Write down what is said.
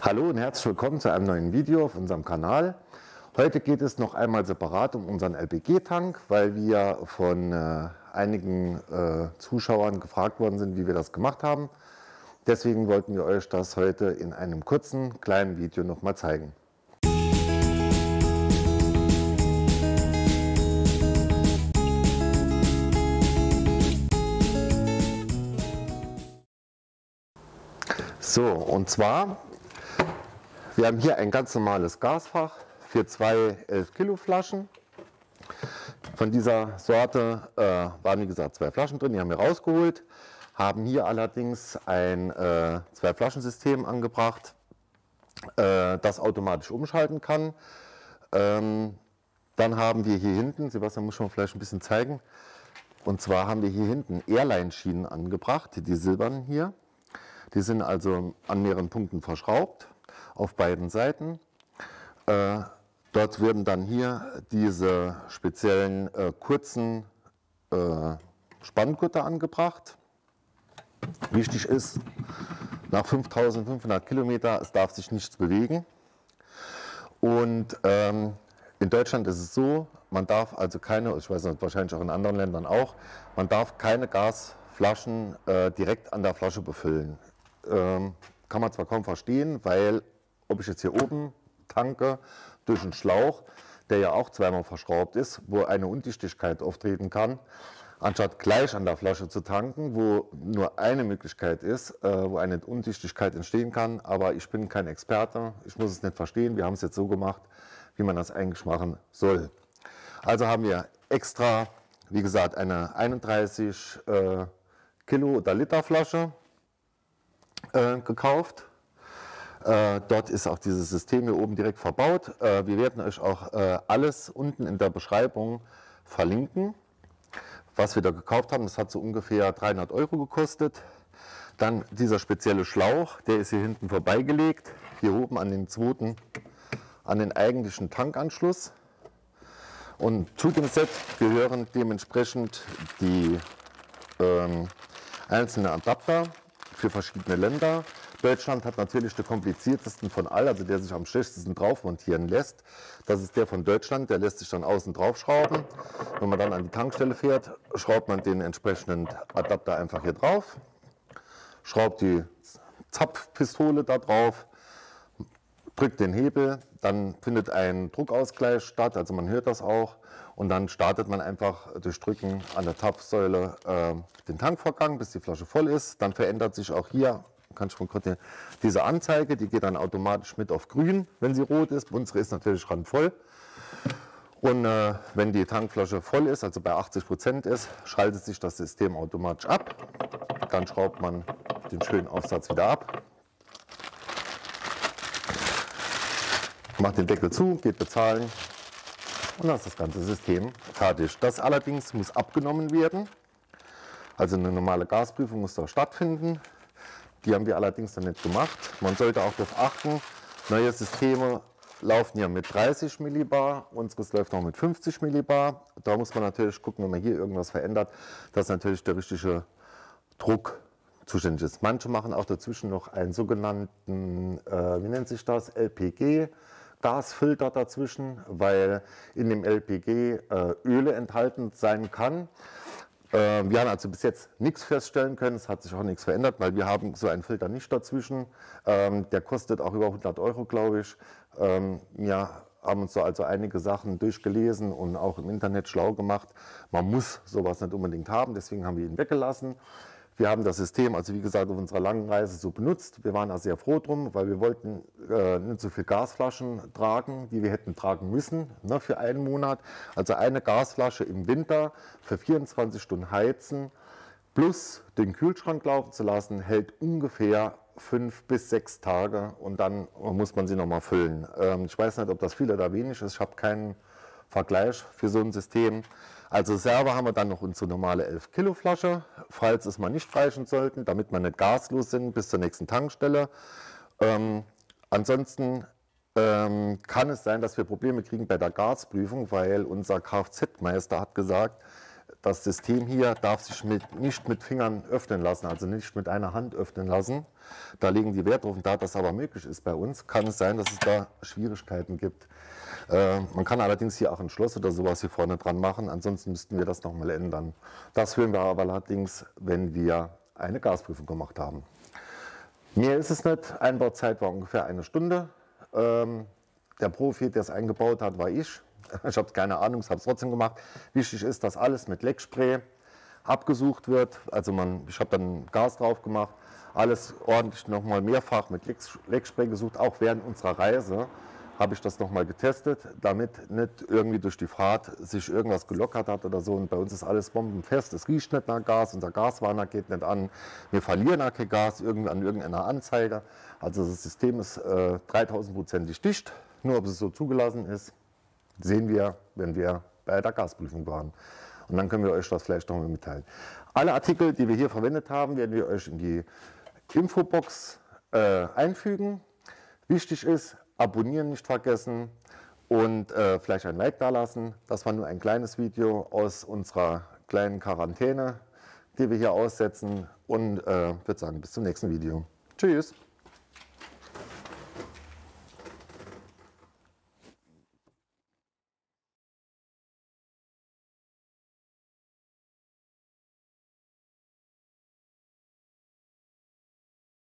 Hallo und herzlich willkommen zu einem neuen Video auf unserem Kanal. Heute geht es noch einmal separat um unseren LPG-Tank, weil wir von einigen Zuschauern gefragt worden sind, wie wir das gemacht haben. Deswegen wollten wir euch das heute in einem kurzen, kleinen Video nochmal zeigen. So, und zwar, wir haben hier ein ganz normales Gasfach für zwei 11 Kilo Flaschen. Von dieser Sorte waren wie gesagt zwei Flaschen drin, die haben wir rausgeholt. Haben hier allerdings ein Zwei-Flaschen-System angebracht, das automatisch umschalten kann. Dann haben wir hier hinten, Sebastian muss schon vielleicht ein bisschen zeigen, und zwar haben wir hier hinten Airline-Schienen angebracht, die silbernen hier. Die sind also an mehreren Punkten verschraubt, auf beiden Seiten. Dort werden dann hier diese speziellen kurzen Spanngurte angebracht. Wichtig ist, nach 5500 Kilometer, es darf sich nichts bewegen. Und in Deutschland ist es so, man darf also keine, ich weiß nicht, wahrscheinlich auch in anderen Ländern auch, man darf keine Gasflaschen direkt an der Flasche befüllen. Kann man zwar kaum verstehen, weil ob ich jetzt hier oben tanke durch einen Schlauch, der ja auch zweimal verschraubt ist, wo eine Undichtigkeit auftreten kann, anstatt gleich an der Flasche zu tanken, wo nur eine Möglichkeit ist, wo eine Undichtigkeit entstehen kann. Aber ich bin kein Experte, ich muss es nicht verstehen. Wir haben es jetzt so gemacht, wie man das eigentlich machen soll. Also haben wir extra, wie gesagt, eine 31 Kilo oder Liter Flasche gekauft. Dort ist auch dieses System hier oben direkt verbaut. Wir werden euch auch alles unten in der Beschreibung verlinken, was wir da gekauft haben. Das hat so ungefähr 300 € gekostet. Dann dieser spezielle Schlauch, der ist hier hinten vorbeigelegt, hier oben an den zweiten, an den eigentlichen Tankanschluss. Und zu dem Set gehören dementsprechend die einzelnen Adapter für verschiedene Länder. Deutschland hat natürlich den kompliziertesten von allen, also der sich am schlechtesten drauf montieren lässt. Das ist der von Deutschland, der lässt sich dann außen drauf schrauben. Wenn man dann an die Tankstelle fährt, schraubt man den entsprechenden Adapter einfach hier drauf, schraubt die Zapfpistole da drauf, drückt den Hebel, dann findet ein Druckausgleich statt, also man hört das auch. Und dann startet man einfach durch Drücken an der Zapfsäule den Tankvorgang, bis die Flasche voll ist. Dann verändert sich auch hier, kann ich mal kurz diese Anzeige, die geht dann automatisch mit auf grün, wenn sie rot ist. Unsere ist natürlich randvoll. Und wenn die Tankflasche voll ist, also bei 80% ist, schaltet sich das System automatisch ab. Dann schraubt man den schönen Aufsatz wieder ab. Macht den Deckel zu, geht bezahlen. Und dann ist das ganze System fertig. Das allerdings muss abgenommen werden. Also eine normale Gasprüfung muss da stattfinden. Die haben wir allerdings dann nicht gemacht. Man sollte auch darauf achten, neue Systeme laufen ja mit 30 Millibar, unseres läuft noch mit 50 Millibar. Da muss man natürlich gucken, wenn man hier irgendwas verändert, dass natürlich der richtige Druck zuständig ist. Manche machen auch dazwischen noch einen sogenannten, wie nennt sich das, LPG. Gasfilter dazwischen, weil in dem LPG Öle enthalten sein kann. Wir haben also bis jetzt nichts feststellen können, es hat sich auch nichts verändert, weil wir haben so einen Filter nicht dazwischen. Der kostet auch über 100 €, glaube ich. Wir haben uns da also einige Sachen durchgelesen und auch im Internet schlau gemacht. Man muss sowas nicht unbedingt haben, deswegen haben wir ihn weggelassen. Wir haben das System, also wie gesagt, auf unserer langen Reise so benutzt. Wir waren auch sehr froh drum, weil wir wollten nicht so viele Gasflaschen tragen, die wir hätten tragen müssen, ne, für einen Monat. Also eine Gasflasche im Winter für 24 Stunden heizen plus den Kühlschrank laufen zu lassen, hält ungefähr 5 bis 6 Tage und dann muss man sie nochmal füllen. Ich weiß nicht, ob das viel oder wenig ist. Ich habe keinen Vergleich für so ein System. Also selber haben wir dann noch unsere normale 11 Kilo Flasche, falls es mal nicht reichen sollten, damit wir nicht gaslos sind bis zur nächsten Tankstelle. Ansonsten kann es sein, dass wir Probleme kriegen bei der Gasprüfung, weil unser Kfz-Meister hat gesagt, das System hier darf sich nicht mit Fingern öffnen lassen, also nicht mit einer Hand öffnen lassen. Da legen die Wert drauf. Und da das aber möglich ist bei uns, kann es sein, dass es da Schwierigkeiten gibt. Man kann allerdings hier auch ein Schloss oder sowas hier vorne dran machen, ansonsten müssten wir das nochmal ändern. Das hören wir aber allerdings, wenn wir eine Gasprüfung gemacht haben. Mehr ist es nicht, Einbauzeit war ungefähr 1 Stunde. Der Profi, der es eingebaut hat, war ich. Ich habe keine Ahnung, ich habe es trotzdem gemacht. Wichtig ist, dass alles mit Leckspray abgesucht wird. Also ich habe dann Gas drauf gemacht, alles ordentlich nochmal mehrfach mit Leckspray gesucht. Auch während unserer Reise habe ich das nochmal getestet, damit nicht irgendwie durch die Fahrt sich irgendwas gelockert hat oder so. Und bei uns ist alles bombenfest. Es riecht nicht nach Gas, unser Gaswarner geht nicht an. Wir verlieren auch kein Gas an irgendeiner Anzeige. Also das System ist 3000%ig dicht. Nur ob es so zugelassen ist, sehen wir, wenn wir bei der Gasprüfung waren. Und dann können wir euch das vielleicht noch mal mitteilen. Alle Artikel, die wir hier verwendet haben, werden wir euch in die Infobox einfügen. Wichtig ist, abonnieren nicht vergessen und vielleicht ein Like dalassen. Das war nur ein kleines Video aus unserer kleinen Quarantäne, die wir hier aussetzen. Und würde sagen, bis zum nächsten Video. Tschüss!